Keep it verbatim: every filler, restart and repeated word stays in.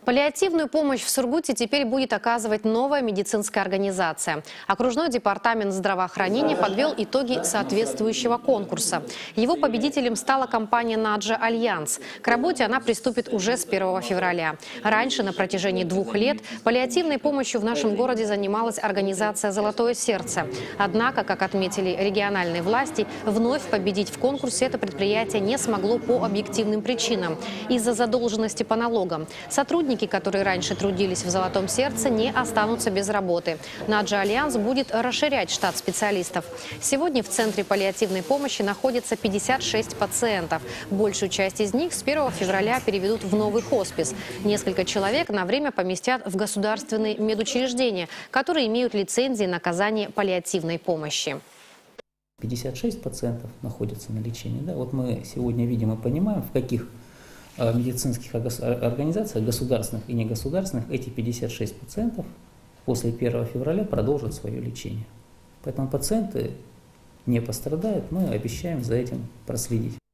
Паллиативную помощь в Сургуте теперь будет оказывать новая медицинская организация. Окружной департамент здравоохранения подвел итоги соответствующего конкурса. Его победителем стала компания «Наджа Альянс». К работе она приступит уже с первого февраля. Раньше, на протяжении двух лет, паллиативной помощью в нашем городе занималась организация «Золотое сердце». Однако, как отметили региональные власти, вновь победить в конкурсе это предприятие не смогло по объективным причинам – из-за задолженности по налогам. Сотрудники, которые раньше трудились в «Золотом сердце», не останутся без работы. «Наджа Альянс» будет расширять штат специалистов. Сегодня в Центре паллиативной помощи находится пятьдесят шесть пациентов. Большую часть из них с первого февраля переведут в новый хоспис. Несколько человек на время поместят в государственные медучреждения, которые имеют лицензии на оказание паллиативной помощи. пятьдесят шесть пациентов находятся на лечении. Да? Вот мы сегодня видим и понимаем, в каких медицинских организациях, государственных и негосударственных, эти пятьдесят шесть пациентов после первого февраля продолжат свое лечение. Поэтому пациенты не пострадают, мы обещаем за этим проследить.